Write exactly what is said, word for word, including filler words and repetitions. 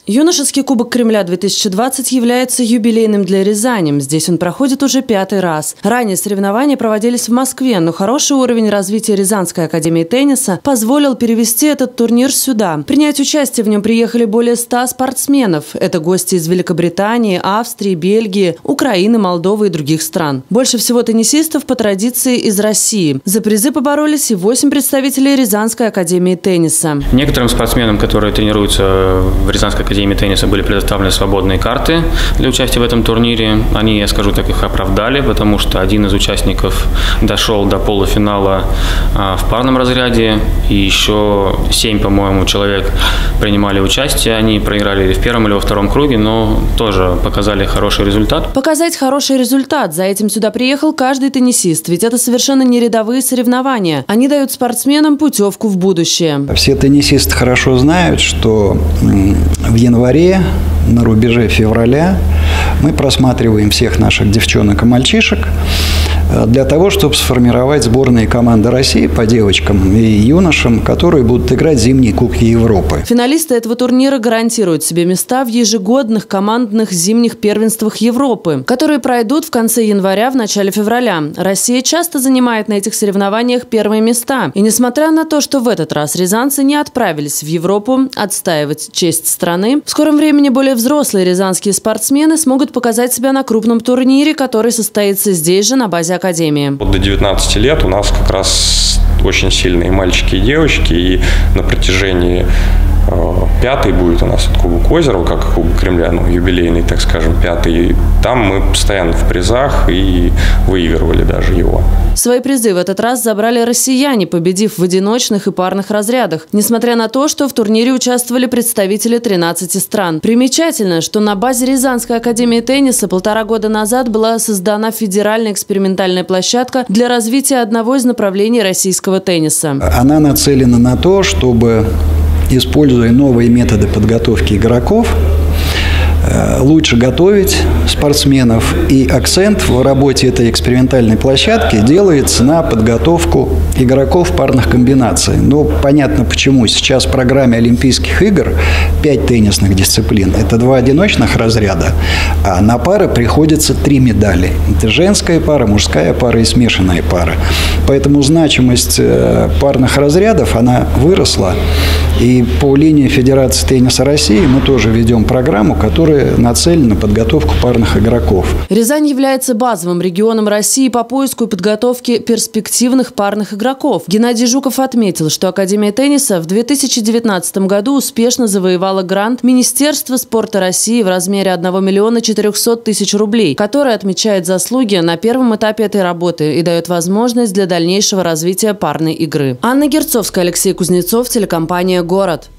Юношеский кубок Кремля две тысячи двадцать является юбилейным для Рязани. Здесь он проходит уже пятый раз. Ранее соревнования проводились в Москве, но хороший уровень развития Рязанской академии тенниса позволил перевести этот турнир сюда. Принять участие в нем приехали более ста спортсменов. Это гости из Великобритании, Австрии, Бельгии, Украины, Молдовы и других стран. Больше всего теннисистов по традиции из России. За призы поборолись и восемь представителей Рязанской академии тенниса. Некоторым спортсменам, которые тренируются в Рязанской академии тенниса, были предоставлены свободные карты для участия в этом турнире. Они, я скажу так, их оправдали, потому что один из участников дошел до полуфинала в парном разряде, и еще семь, по-моему, человек принимали участие. Они проиграли или в первом, или во втором круге, но тоже показали хороший результат. Показать хороший результат. За этим сюда приехал каждый теннисист, ведь это совершенно не рядовые соревнования. Они дают спортсменам путевку в будущее. Все теннисисты хорошо знают, что в январе, на рубеже февраля, мы просматриваем всех наших девчонок и мальчишек для того, чтобы сформировать сборные команды России по девочкам и юношам, которые будут играть зимние Кубки Европы. Финалисты этого турнира гарантируют себе места в ежегодных командных зимних первенствах Европы, которые пройдут в конце января, в начале февраля. Россия часто занимает на этих соревнованиях первые места. И несмотря на то, что в этот раз рязанцы не отправились в Европу отстаивать честь страны, в скором времени более взрослые рязанские спортсмены смогут показать себя на крупном турнире, который состоится здесь же, на базе академии. До девятнадцати лет у нас как раз очень сильные мальчики и девочки, и на протяжении э, пятый будет у нас Кубок Озерова, как Кубок Кремля, ну, юбилейный, так скажем, пятый. Там мы постоянно в призах и выигрывали даже его. Свои призы в этот раз забрали россияне, победив в одиночных и парных разрядах, несмотря на то, что в турнире участвовали представители тринадцати стран. Примечательно, что на базе Рязанской академии тенниса полтора года назад была создана федеральная экспериментальная площадка для развития одного из направлений российского тенниса. Она нацелена на то, чтобы, используя новые методы подготовки игроков, лучше готовить спортсменов, и акцент в работе этой экспериментальной площадки делается на подготовку игроков парных комбинаций. Ну, понятно почему. Сейчас в программе Олимпийских игр пять теннисных дисциплин. Это два одиночных разряда, а на пары приходится три медали. Это женская пара, мужская пара и смешанная пара. Поэтому значимость парных разрядов, она выросла. И по линии Федерации тенниса России мы тоже ведем программу, которая нацелена на подготовку парных игроков. Рязань является базовым регионом России по поиску и подготовке перспективных парных игроков. Геннадий Жуков отметил, что Академия тенниса в две тысячи девятнадцатом году успешно завоевала грант Министерства спорта России в размере одного миллиона четырехсот тысяч рублей, который отмечает заслуги на первом этапе этой работы и дает возможность для дальнейшего развития парной игры. Анна Герцовская, Алексей Кузнецов, телекомпания «Город».